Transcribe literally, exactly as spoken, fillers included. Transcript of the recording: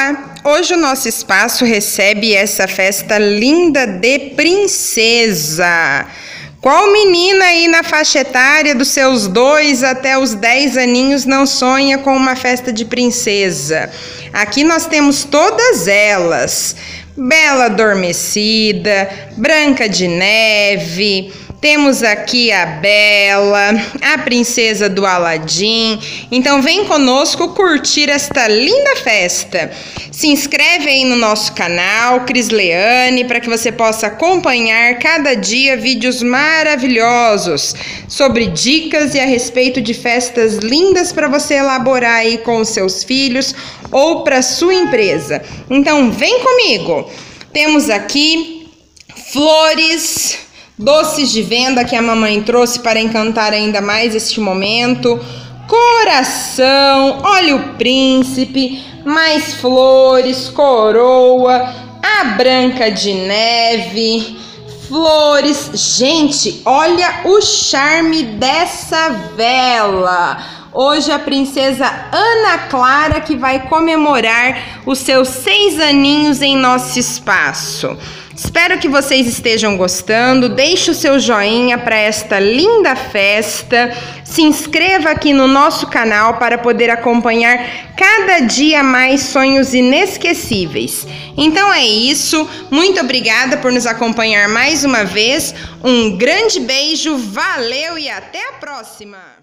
Olá! Hoje o nosso espaço recebe essa festa linda de princesa. Qual menina aí na faixa etária dos seus dois até os dez aninhos não sonha com uma festa de princesa? Aqui nós temos todas elas. Bela Adormecida, Branca de Neve, temos aqui a Bela, a princesa do Aladim. Então vem conosco curtir esta linda festa. Se inscreve aí no nosso canal, Crisleane, para que você possa acompanhar cada dia vídeos maravilhosos sobre dicas e a respeito de festas lindas para você elaborar aí com os seus filhos ou para sua empresa. Então vem comigo. Temos aqui flores, doces de venda que a mamãe trouxe para encantar ainda mais este momento. Coração, olha o príncipe, mais flores, coroa, a Branca de Neve, flores. Gente, olha o charme dessa vela. Hoje a princesa Ana Clara que vai comemorar os seus seis aninhos em nosso espaço. Espero que vocês estejam gostando. Deixe o seu joinha para esta linda festa. Se inscreva aqui no nosso canal para poder acompanhar cada dia mais sonhos inesquecíveis. Então é isso. Muito obrigada por nos acompanhar mais uma vez. Um grande beijo, valeu e até a próxima!